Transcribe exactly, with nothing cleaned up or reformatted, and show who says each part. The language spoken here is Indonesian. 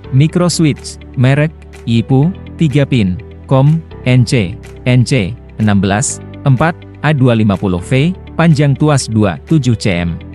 Speaker 1: Micro switch, merek, I P U, tiga pin, COM, N C, N C, enam belas, empat, A dua lima nol V, panjang tuas dua puluh tujuh centimeter.